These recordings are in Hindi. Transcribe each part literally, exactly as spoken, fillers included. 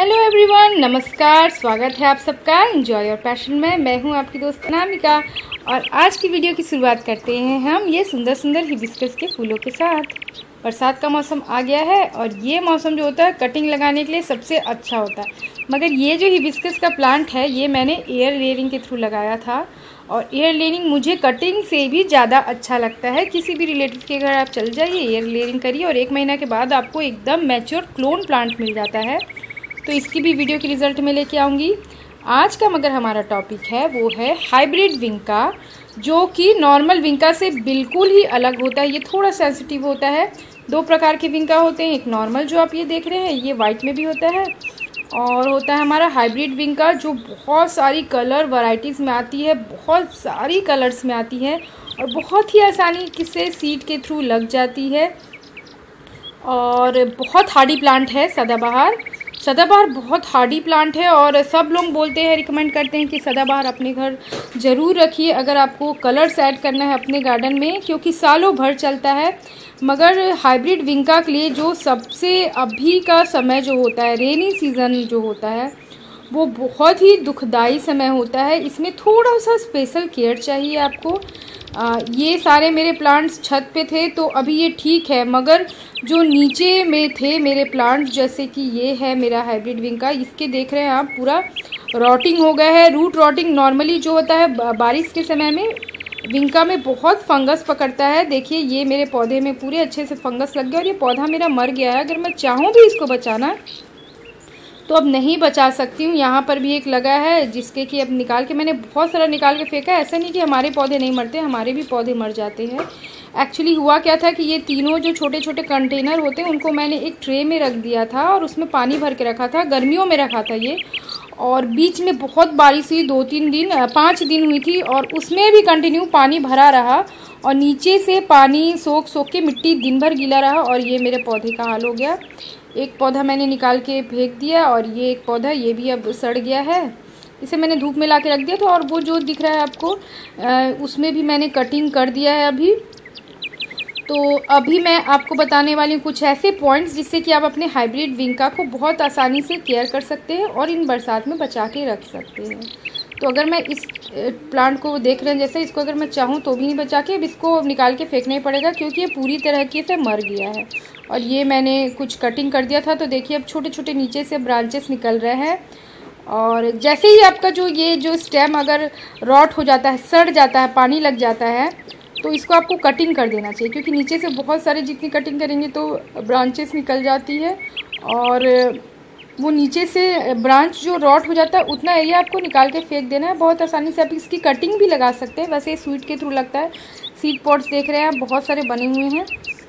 हेलो एवरीवन, नमस्कार। स्वागत है आप सबका एंजॉय योर पैशन में। मैं हूं आपकी दोस्त अनामिका और आज की वीडियो की शुरुआत करते हैं हम ये सुंदर सुंदर हिबिस्कस के फूलों के साथ। बरसात का मौसम आ गया है और ये मौसम जो होता है कटिंग लगाने के लिए सबसे अच्छा होता है। मगर ये जो हिबिस्कस का प्लांट है ये मैंने एयर लेयरिंग के थ्रू लगाया था और एयर लेयरिंग मुझे कटिंग से भी ज़्यादा अच्छा लगता है। किसी भी रिलेटिव के घर आप चल जाइए, एयर लेयरिंग करिए और एक महीना के बाद आपको एकदम मैच्योर क्लोन प्लांट मिल जाता है। तो इसकी भी वीडियो के रिज़ल्ट में लेके आऊँगी। आज का मगर हमारा टॉपिक है वो है हाइब्रिड विंका, जो कि नॉर्मल विंका से बिल्कुल ही अलग होता है। ये थोड़ा सेंसिटिव होता है। दो प्रकार के विंका होते हैं, एक नॉर्मल जो आप ये देख रहे हैं ये वाइट में भी होता है, और होता है हमारा हाइब्रिड विंका जो बहुत सारी कलर वैरायटीज़ में आती है, बहुत सारी कलर्स में आती है और बहुत ही आसानी से सीड के थ्रू लग जाती है और बहुत हार्डी प्लांट है। सदाबहार सदाबहार बहुत हार्डी प्लांट है और सब लोग बोलते हैं, रिकमेंड करते हैं कि सदाबहार अपने घर ज़रूर रखिए अगर आपको कलर्स ऐड करना है अपने गार्डन में, क्योंकि सालों भर चलता है। मगर हाइब्रिड विंका के लिए जो सबसे अभी का समय जो होता है, रेनी सीज़न जो होता है, वो बहुत ही दुखदाई समय होता है। इसमें थोड़ा सा स्पेशल केयर चाहिए आपको। आ, ये सारे मेरे प्लांट्स छत पे थे तो अभी ये ठीक है, मगर जो नीचे में थे मेरे प्लांट्स, जैसे कि ये है मेरा हाइब्रिड विंका, इसके देख रहे हैं आप पूरा रॉटिंग हो गया है। रूट रॉटिंग नॉर्मली जो होता है बारिश के समय में विंका में बहुत फंगस पकड़ता है। देखिए ये मेरे पौधे में पूरे अच्छे से फंगस लग गया और ये पौधा मेरा मर गया है। अगर मैं चाहूँ भी इसको बचाना तो अब नहीं बचा सकती हूँ। यहाँ पर भी एक लगा है जिसके कि अब निकाल के मैंने बहुत सारा निकाल के फेंका। ऐसा नहीं कि हमारे पौधे नहीं मरते, हमारे भी पौधे मर जाते हैं। एक्चुअली हुआ क्या था कि ये तीनों जो छोटे छोटे कंटेनर होते हैं उनको मैंने एक ट्रे में रख दिया था और उसमें पानी भर के रखा था। गर्मियों में रखा था ये, और बीच में बहुत बारिश हुई, दो तीन दिन पाँच दिन हुई थी और उसमें भी कंटिन्यू पानी भरा रहा और नीचे से पानी सोख सोख के मिट्टी दिन भर गीला रहा और ये मेरे पौधे का हाल हो गया। एक पौधा मैंने निकाल के फेंक दिया और ये एक पौधा ये भी अब सड़ गया है। इसे मैंने धूप में ला के रख दिया था और वो जो दिख रहा है आपको आ, उसमें भी मैंने कटिंग कर दिया है अभी। तो अभी मैं आपको बताने वाली हूँ कुछ ऐसे पॉइंट्स जिससे कि आप अपने हाइब्रिड विंका को बहुत आसानी से केयर कर सकते हैं और इन बरसात में बचा के रख सकते हैं। तो अगर मैं इस प्लांट को देख रहे हैं जैसे, इसको अगर मैं चाहूँ तो भी नहीं बचा के, अब इसको निकाल के फेंकना ही पड़ेगा क्योंकि ये पूरी तरीके से मर गया है। और ये मैंने कुछ कटिंग कर दिया था तो देखिए अब छोटे छोटे नीचे से ब्रांचेस निकल रहे हैं। और जैसे ही आपका जो ये जो स्टेम अगर रॉट हो जाता है, सड़ जाता है, पानी लग जाता है, तो इसको आपको कटिंग कर देना चाहिए, क्योंकि नीचे से बहुत सारे जितनी कटिंग करेंगे तो ब्रांचेस निकल जाती है और वो नीचे से ब्रांच जो रॉट हो जाता है उतना एरिया आपको निकाल के फेंक देना है। बहुत आसानी से आप इसकी कटिंग भी लगा सकते हैं। वैसे स्वीट के थ्रू लगता है। सीड पॉट्स देख रहे हैं आप, बहुत सारे बने हुए हैं,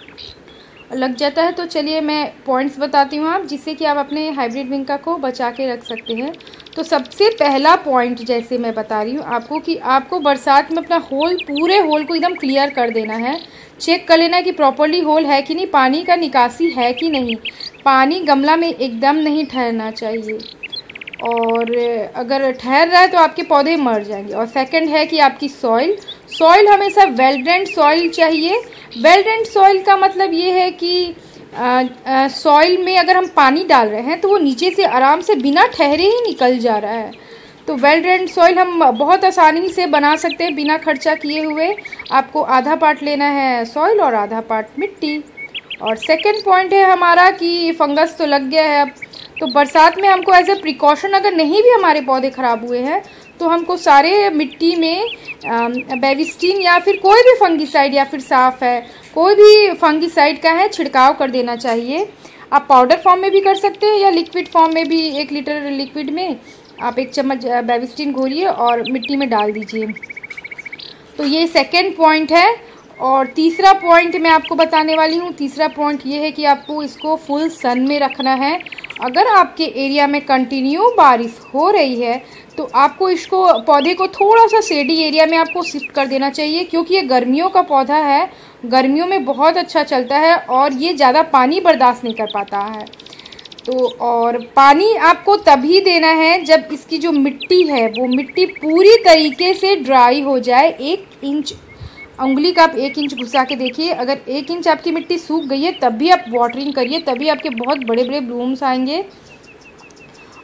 लग जाता है। तो चलिए मैं पॉइंट्स बताती हूँ आप, जिससे कि आप अपने हाइब्रिड विंका को बचा के रख सकते हैं। तो सबसे पहला पॉइंट जैसे मैं बता रही हूँ आपको कि आपको बरसात में अपना होल, पूरे होल को एकदम क्लियर कर देना है। चेक कर लेना कि प्रॉपर्ली होल है कि नहीं, पानी का निकासी है कि नहीं। पानी गमला में एकदम नहीं ठहरना चाहिए और अगर ठहर रहा है तो आपके पौधे मर जाएंगे। और सेकंड है कि आपकी सॉइल सॉइल हमेशा वेल ड्रेन्ड सॉइल चाहिए। वेल ड्रेन्ड सॉइल का मतलब ये है कि सॉइल में अगर हम पानी डाल रहे हैं तो वो नीचे से आराम से बिना ठहरे ही निकल जा रहा है। तो वेल ड्रेन्ड सॉइल हम बहुत आसानी से बना सकते हैं बिना खर्चा किए हुए। आपको आधा पार्ट लेना है सॉइल और आधा पार्ट मिट्टी। और सेकंड पॉइंट है हमारा कि फंगस तो लग गया है अब, तो बरसात में हमको एज ए प्रिकॉशन, अगर नहीं भी हमारे पौधे ख़राब हुए हैं तो हमको सारे मिट्टी में बेविस्टीन या फिर कोई भी फंगीसाइड, या फिर साफ है कोई भी फंगीसाइड का है, छिड़काव कर देना चाहिए। आप पाउडर फॉर्म में भी कर सकते हैं या लिक्विड फॉर्म में भी। एक लीटर लिक्विड में आप एक चम्मच बेविस्टीन घोलिए और मिट्टी में डाल दीजिए। तो ये सेकेंड पॉइंट है। और तीसरा पॉइंट मैं आपको बताने वाली हूँ। तीसरा पॉइंट ये है कि आपको इसको फुल सन में रखना है। अगर आपके एरिया में कंटिन्यू बारिश हो रही है तो आपको इसको, पौधे को थोड़ा सा शेडी एरिया में आपको शिफ्ट कर देना चाहिए, क्योंकि ये गर्मियों का पौधा है, गर्मियों में बहुत अच्छा चलता है और ये ज़्यादा पानी बर्दाश्त नहीं कर पाता है। तो और पानी आपको तभी देना है जब इसकी जो मिट्टी है वो मिट्टी पूरी तरीके से ड्राई हो जाए। एक इंच उंगली का आप एक इंच घुसा के देखिए, अगर एक इंच आपकी मिट्टी सूख गई है तब भी आप वाटरिंग करिए, तभी आपके बहुत बड़े बड़े ब्लूम्स आएंगे।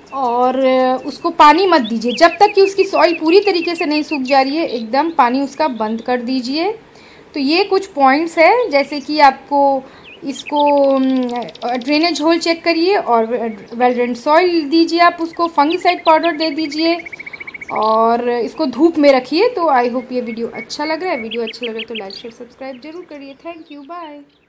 और उसको पानी मत दीजिए जब तक कि उसकी सॉइल पूरी तरीके से नहीं सूख जा रही है, एकदम पानी उसका बंद कर दीजिए। तो ये कुछ पॉइंट्स है, जैसे कि आपको इसको ड्रेनेज होल चेक करिए और वेल ड्रेन्ड सॉइल दीजिए, आप उसको फंगीसाइड पाउडर दे दीजिए और इसको धूप में रखिए। तो आई होप ये वीडियो अच्छा लग रहा है। वीडियो अच्छा लगे तो लाइक शेयर सब्सक्राइब जरूर करिए। Thank you, bye.